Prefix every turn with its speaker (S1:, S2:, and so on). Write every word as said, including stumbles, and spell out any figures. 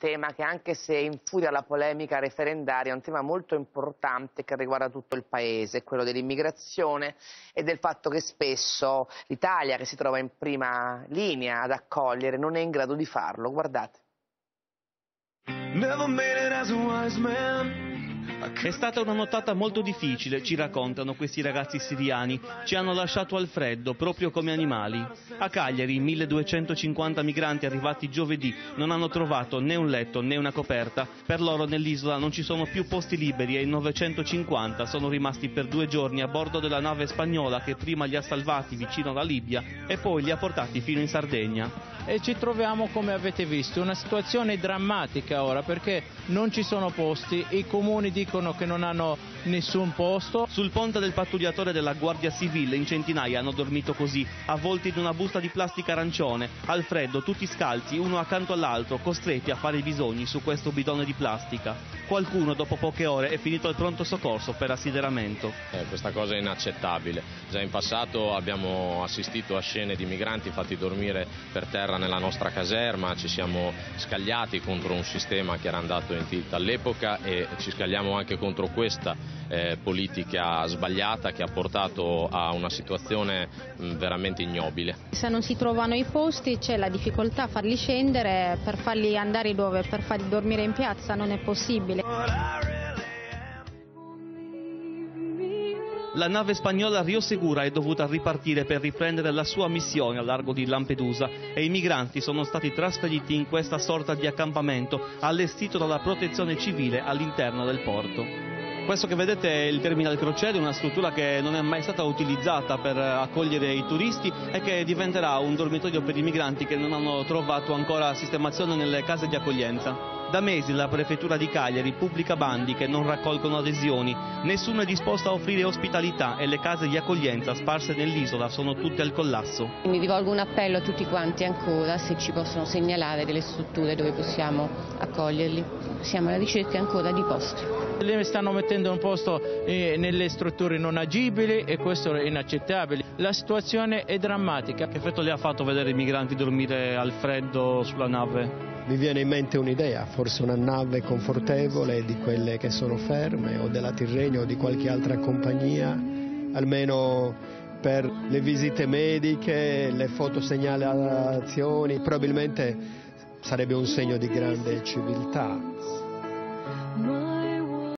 S1: tema che, anche se infuria la polemica referendaria, è un tema molto importante che riguarda tutto il Paese, quello dell'immigrazione e del fatto che spesso l'Italia, che si trova in prima linea ad accogliere, non è in grado di farlo. Guardate.
S2: È stata una nottata molto difficile, ci raccontano questi ragazzi siriani. Ci hanno lasciato al freddo, proprio come animali. A Cagliari, milleduecentocinquanta migranti arrivati giovedì non hanno trovato né un letto né una coperta. Per loro nell'isola non ci sono più posti liberi e in novecentocinquanta sono rimasti per due giorni a bordo della nave spagnola che prima li ha salvati vicino alla Libia e poi li ha portati fino in Sardegna.
S3: E ci troviamo, come avete visto, una situazione drammatica ora, perché non ci sono posti, i comuni dicono che non hanno nessun posto.
S2: Sul ponte del pattugliatore della Guardia Civile in centinaia hanno dormito così, avvolti in una busta di plastica arancione, al freddo, tutti scalzi, uno accanto all'altro, costretti a fare i bisogni su questo bidone di plastica. Qualcuno dopo poche ore è finito al pronto soccorso per assideramento.
S4: Eh, questa cosa è inaccettabile. Già in passato abbiamo assistito a scene di migranti fatti dormire per terra nella nostra caserma, ci siamo scagliati contro un sistema che era andato in tilt all'epoca e ci scagliamo anche contro questa eh, politica sbagliata che ha portato a una situazione mh, veramente ignobile.
S5: Se non si trovano i posti c'è la difficoltà a farli scendere, per farli andare dove? Per farli dormire in piazza non è possibile.
S2: La nave spagnola Rio Segura è dovuta ripartire per riprendere la sua missione a largo di Lampedusa e i migranti sono stati trasferiti in questa sorta di accampamento allestito dalla protezione civile all'interno del porto. Questo che vedete è il terminal crociere, una struttura che non è mai stata utilizzata per accogliere i turisti e che diventerà un dormitorio per i migranti che non hanno trovato ancora sistemazione nelle case di accoglienza. Da mesi la prefettura di Cagliari pubblica bandi che non raccolgono adesioni, nessuno è disposto a offrire ospitalità e le case di accoglienza sparse nell'isola sono tutte al collasso.
S6: Mi rivolgo un appello a tutti quanti ancora, se ci possono segnalare delle strutture dove possiamo accoglierli. Siamo alla ricerca ancora di posti.
S3: Le stanno mettendo un posto eh, nelle strutture non agibili e questo è inaccettabile. La situazione è drammatica.
S2: Che effetto le ha fatto vedere i migranti dormire al freddo sulla nave?
S7: Mi viene in mente un'idea, forse una nave confortevole di quelle che sono ferme, o della Tirrenia o di qualche altra compagnia, almeno per le visite mediche, le fotosegnalazioni. Probabilmente sarebbe un segno di grande civiltà.